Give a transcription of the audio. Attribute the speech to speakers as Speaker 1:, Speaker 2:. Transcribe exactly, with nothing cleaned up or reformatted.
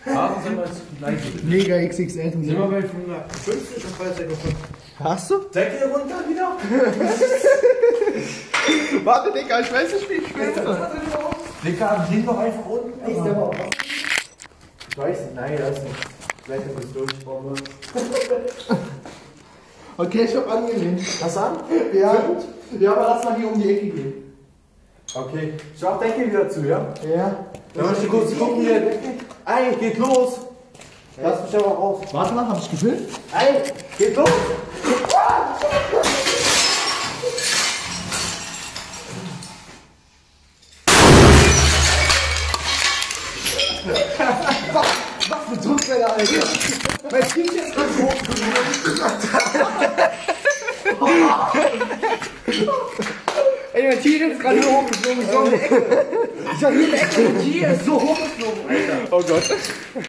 Speaker 1: Haben sind wir jetzt gleich.
Speaker 2: Mega X X L.
Speaker 1: Sind wir bei fünfundfünfzig und Preisdecke von.
Speaker 2: Hast du?
Speaker 1: Deckel runter wieder?
Speaker 2: Warte, Digga, ich weiß nicht, wie ich schwimme.
Speaker 1: Digga, den doch einfach unten. Echt, der war was? Ich weiß nicht, nein, das ist nicht. Vielleicht ist es durchbombe.
Speaker 2: Okay, ich hab angelehnt.
Speaker 1: Hast du an?
Speaker 2: Ja. Ja, aber lass mal hier um die Ecke gehen.
Speaker 1: Okay. Ich mach Deckel wieder zu, ja?
Speaker 2: Ja.
Speaker 1: Dann möchte ich kurz gucken, wie der Deckel. Ey, geht los! Lass mich aber raus.
Speaker 2: Warte mal, hab ich gefilmt?
Speaker 1: Ey, geht los!
Speaker 2: Was für Druckwelle, Alter! Mein Kind ist gerade hoch. Ey, mein Tier ist gerade hier hochgeflogen. Ich war hier in der Ecke und hier ist so hochgeflogen, Alter. Oh Gott.